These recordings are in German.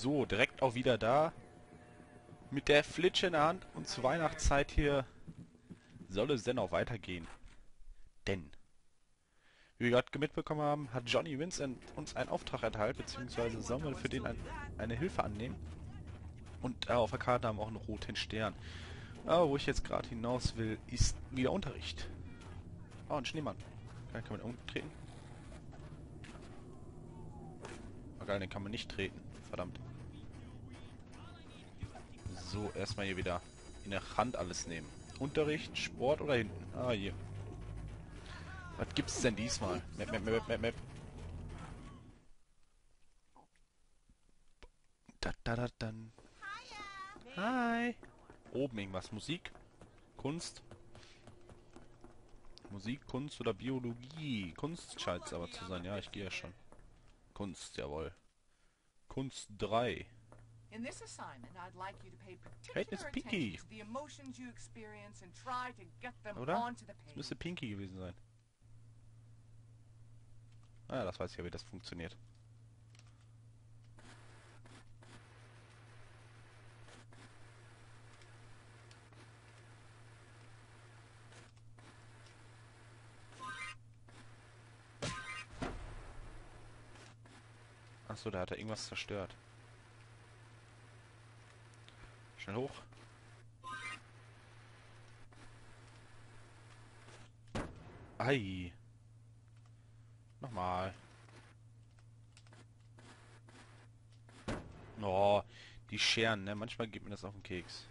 So, direkt auch wieder da. Mit der Flitsche in der Hand und zur Weihnachtszeit hier soll es denn auch weitergehen. Denn, wie wir gerade mitbekommen haben, hat Johnny Vincent uns einen Auftrag erteilt, beziehungsweise sollen wir für den eine Hilfe annehmen. Und auf der Karte haben wir auch einen roten Stern. Aber wo ich jetzt gerade hinaus will, ist wieder Unterricht. Oh, ein Schneemann. Kann man umtreten? Oh geil, den kann man nicht treten. Verdammt. So, erstmal hier wieder in der Hand alles nehmen. Unterricht, Sport oder hinten? Ah, hier. Was gibt's denn diesmal? Map. Dann. Hi. Oben irgendwas. Musik? Kunst? Musik, Kunst oder Biologie? Kunst scheint es aber zu sein. Ja, ich gehe ja schon. Kunst, jawohl. Kunst 3. In this assignment, I'd like you to pay Hey, das particular ist Pinky. attention to the emotions you experience and try to get them Oder? onto the Das page. müsste Pinky gewesen sein. Ah ja, das weiß ich ja, wie das funktioniert. Achso, da hat er irgendwas zerstört. Schnell hoch. Ei. Nochmal. Oh, die Scheren, ne? Manchmal geht mir das auf den Keks.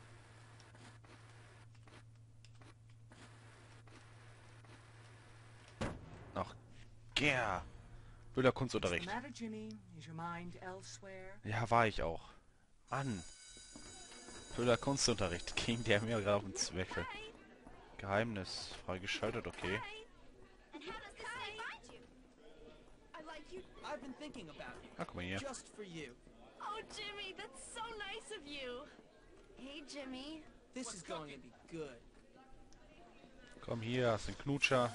Ach, gär. Böhler What's the Kunstunterricht. matter, Jimmy? Is your mind elsewhere? Ja, war ich auch. Mann. Böhler Kunstunterricht. Ging der mir gerade auf den Zwecke. Geheimnis. Freigeschaltet, okay. And how does this guy find you? I like you. I've been thinking about you. Ah, guck mal hier. Just for you. Oh, Jimmy, that's so nice of you. Hey, Jimmy. This is going to be good. Komm hier, hast den Knutscher.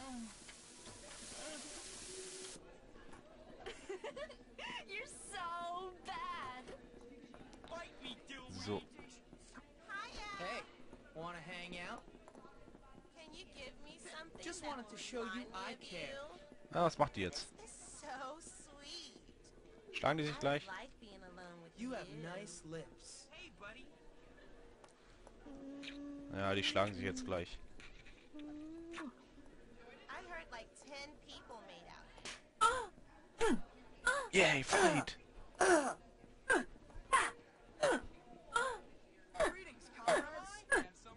You're so bad. So. Hey, want to hang out? Can you give me something? Just that wanted to will show you remind me I of care. you? Ah, was macht die jetzt? This is so sweet. Schlagen die sich I gleich? like being alone with You have nice lips. Hey, buddy. Ja, die schlagen sich jetzt gleich. I heard like 10 people made out. Yay, fight! Greetings, comrades. Handsome.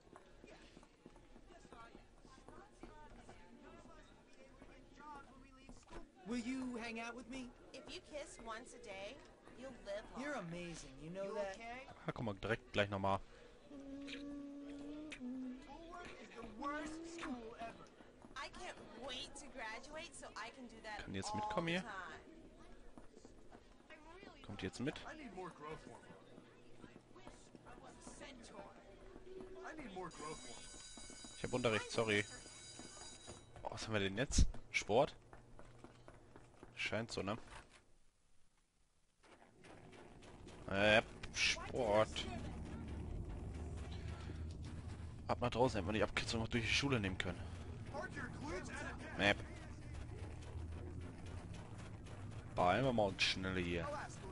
Will you hang out with me? If you kiss once a day, you'll live long. You're amazing. You know that? Ah, guck mal, direkt gleich nochmal. I can't wait to graduate so I can do that Kann die jetzt all mitkommen the hier? time. Kommt die jetzt mit? I need more growth hormone. I need more growth hormone. Ich hab Unterricht, sorry. Oh, was haben wir denn jetzt? Sport? Scheint so, ne? Sport. Ab nach draußen hätten wir die Abkürzung noch durch die Schule nehmen können. Map. Beeilen wir mal uns schnell hier.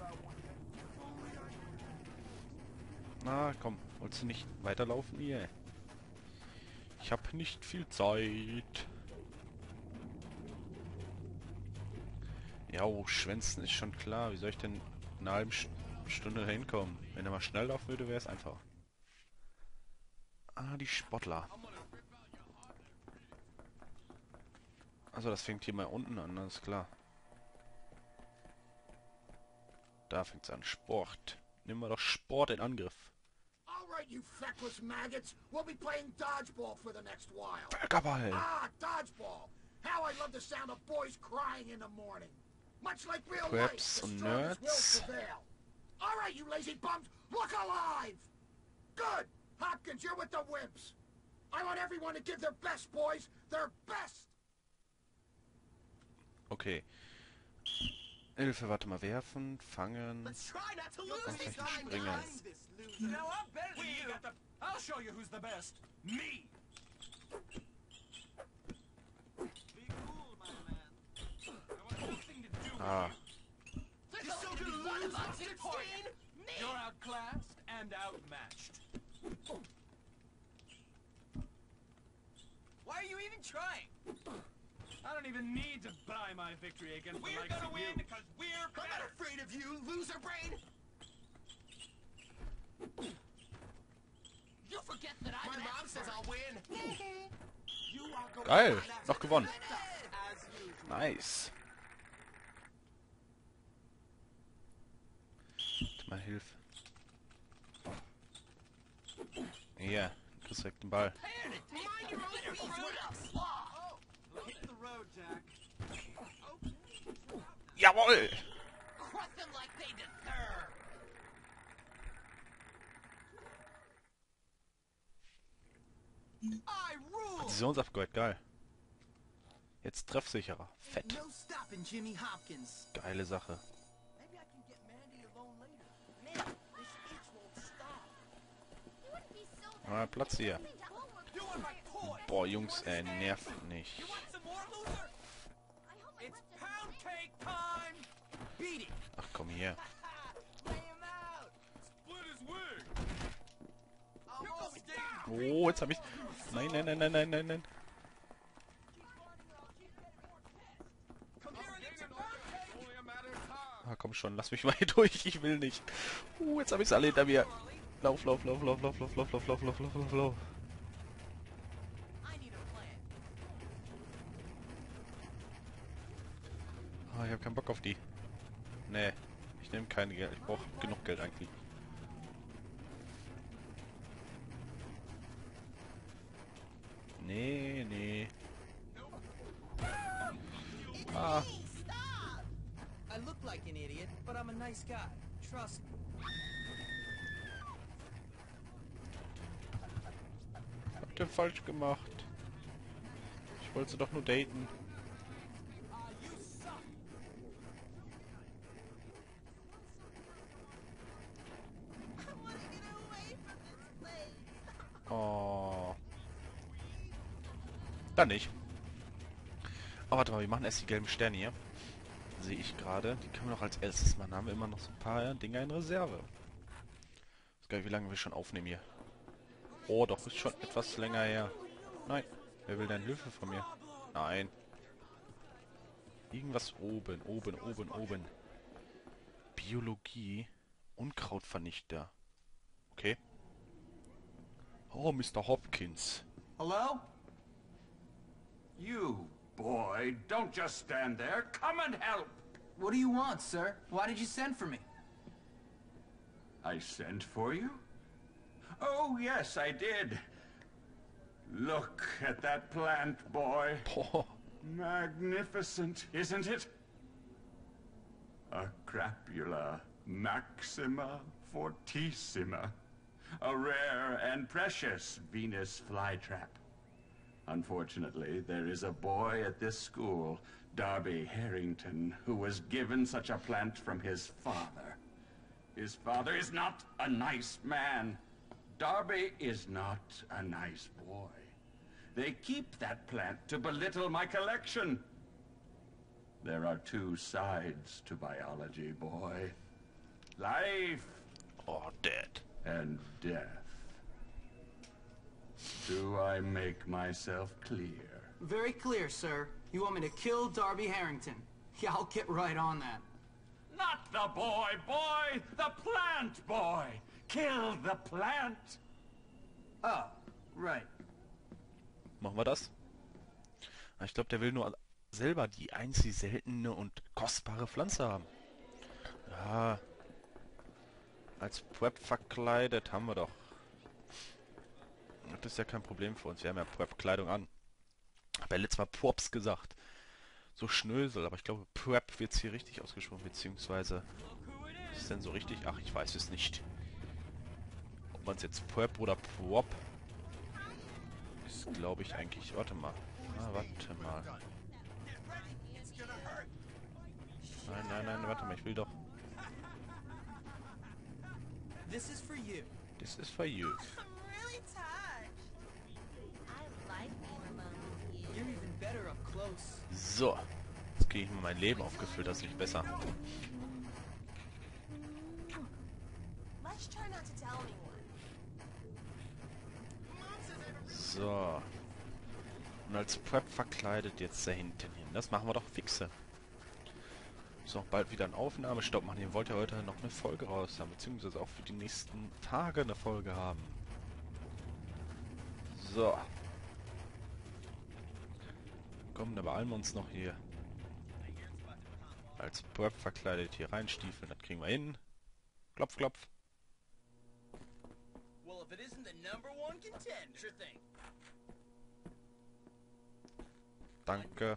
Na, komm. Wolltest du nicht weiterlaufen hier? Ich hab nicht viel Zeit. Ja, oh, Schwänzen ist schon klar. Wie soll ich denn in einer halben Stunde hinkommen? Wenn er mal schnell laufen würde, wäre es einfach. Ah, die Sportler. Also das fängt hier mal unten an, alles klar. Da fängt es an. Sport. Nehmen wir doch Sport in Angriff. All right, you feckless maggots. We'll be playing dodgeball for the next while. Völkerball. Ah, dodgeball. How I love the sound of boys crying in the morning. Much like real Preps life, the und strongest will Nerds. prevail. All right, you lazy bums, look alive. Good. Hopkins, you're with the wimps. I want everyone to give their best, boys. Their best. Okay. Hilfe, warte mal, werfen, fangen Let's try not to lose und this vielleicht time, springen. guys. Now I'm better than you. I'll show you who's the best. Me. Be cool, my man. I want nothing to do with Ah, You're so good to lose, 16. you. You're outclassed and outmatched. Why are you even trying? I don't even need to buy my victory against the likes of you. Because we're I'm not afraid of you, loser brain. You forget that my mom says I'll win. You are going geil, to noch gewonnen. as usual. Nice. Warte mal, hilf. Ja, kriegst direkt den Ball. Mind your own business. hit the road, Jack. Jawohl! Crush them like they deserve. I rule. Präzisionsupgrade, geil. Jetzt treffsicherer. Fett. No stopping Jimmy Hopkins. Geile Sache. Maybe I can get Mandy alone later. Man, this itch won't stop. You wouldn't be so Ah, Platz hier. You want my toy? Boah, Jungs, nervt nicht. You want some more, loser? I hope my It's butt doesn't pound cake time. Beat it. Ach komm hier. Lay him out. Split his wig. Almost Oh, jetzt hab ich... Nein, nein, nein, nein, nein, nein, nein. Come here and eat some pound cake. Only a matter of time. Ah, komm schon, lass mich mal hier durch. Ich will nicht. Jetzt hab ich's alle hinter mir. Lauf, lauf, lauf, lauf, lauf, lauf, lauf, lauf, lauf, lauf, lauf, lauf, lauf. I need a plan. Ah, ich hab keinen Bock auf die. Nee, ich nehme kein Geld. Ich brauche genug Geld eigentlich. Nee, nee. Ah, Stop! I look like an idiot, but I'm a nice guy. Trust me. habt ihr falsch gemacht. Ich wollte sie doch nur daten. I want to get away from this place. Oh. Dann nicht. Aber warte mal, wir machen erst die gelben Sterne hier. Sehe ich gerade. Die können wir noch als erstes machen. Haben wir immer noch so ein paar Dinger in Reserve. Ich weiß gar nicht, wie lange wir schon aufnehmen hier. Oh, doch, ist schon etwas länger her. Nein. Wer will denn Hilfe von mir? Nein. Irgendwas oben, oben, oben, oben. Biologie. Unkrautvernichter. Okay. Oh, Mr. Hopkins. Hello? You, boy, don't just stand there. Come and help. What do you want, sir? Why did you send for me? I sent for you? Oh, yes, I did. Look at that plant, boy. Boah. Magnificent, isn't it? A crapula maxima fortissima. A rare and precious Venus flytrap. Unfortunately, there is a boy at this school, Darby Harrington, who was given such a plant from his father. His father is not a nice man. Darby is not a nice boy. They keep that plant to belittle my collection. There are two sides to biology, boy. Life Oh, dead. and death. Do I make myself clear? Very clear, sir. You want me to kill Darby Harrington? Yeah, I'll get right on that. Not the boy, boy! The plant, boy! Kill the plant! Oh, right. Machen wir das? Ich glaube, der will nur selber die einzig seltene und kostbare Pflanze haben. Ja. Als Prep verkleidet haben wir doch. Das ist ja kein Problem für uns. Wir haben ja Prep-Kleidung an. Hab ja letztes Mal Props gesagt. So Schnösel, aber ich glaube Prep wird hier richtig ausgesprochen, beziehungsweise ist es denn so richtig? Ach, ich weiß es nicht. Ob man es jetzt Prep oder Prop ist, glaube ich eigentlich. Warte mal. Ah, warte mal. Nein, nein, nein, warte mal, ich will doch. This is for you. This is for you. I'm really touched. I like being alone with you. You're even better up close. So. Jetzt kriege ich mir mein Leben aufgefüllt, das ist nicht besser. Let's try not to tell anyone. So. Und als Prep verkleidet jetzt da hinten hin. Das machen wir doch fixe. Ist auch bald wieder ein Aufnahmestopp machen. Ihr wollt ja heute noch eine Folge raus haben, beziehungsweise auch für die nächsten Tage eine Folge haben. So. Komm, da beeilen wir uns noch hier. Als Prep verkleidet hier reinstiefeln, das kriegen wir hin. Klopf, klopf. Well, if it isn't the #1 contender, sure thing. Danke.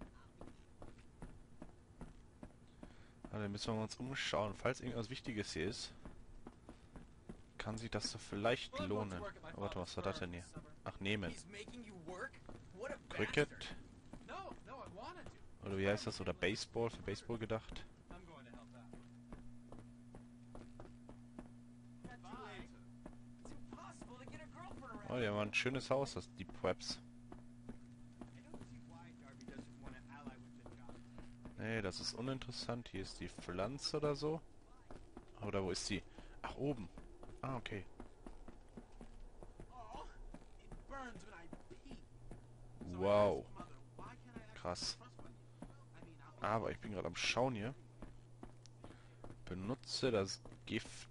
Dann müssen wir uns umschauen. Falls irgendwas Wichtiges hier ist, kann sich das so vielleicht lohnen. Oh, warte, was war das denn hier? Ach, nehmen. He's making you work? What a Cricket? bastard. No, no, I wanted to. Oder wie heißt das? Oder Baseball? Für Baseball gedacht? I'm going to help out. Bye. It's impossible to get a girlfriend around. Oh, die haben ein schönes Haus, das die Preps. I don't see why Darby doesn't want to ally with the job. Nee, das ist uninteressant. Hier ist die Pflanze oder so. Oder wo ist sie? Ach, oben. Ah, okay. Oh, it burns when I pee. Wow. Mother, why can't I Krass. trust one? I mean, I'll Aber ich bin gerade am Schauen hier. Benutze das Gift.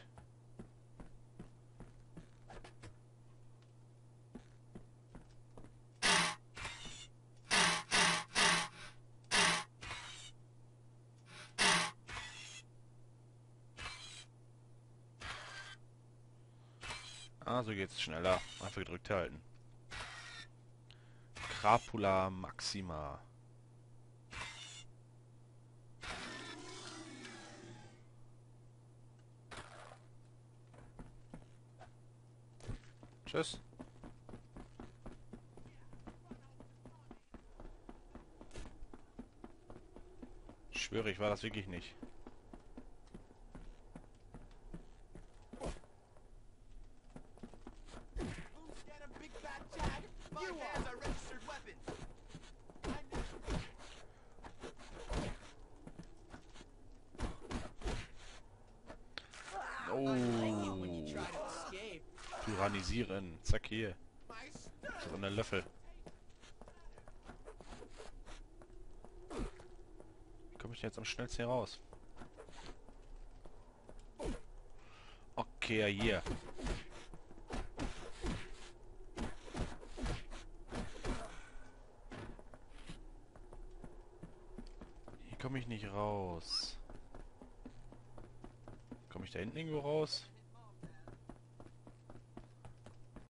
Ah, so geht's schneller. Einfach gedrückt halten. Crapula maxima. Tschüss. Ich schwöre, ich war das wirklich nicht. get a big fat jag. My hands are registered weapons. I know. When you try to escape. Tyrannisieren. Zack, hier. My stuff. So eine Löffel. Wie komme ich denn jetzt am schnellsten hier raus? Okay, ja, hier. Hier komme ich nicht raus. Komme ich da hinten irgendwo raus?